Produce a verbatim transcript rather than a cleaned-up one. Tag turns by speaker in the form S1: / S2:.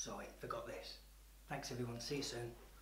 S1: Sorry, forgot this. Thanks everyone, see you soon.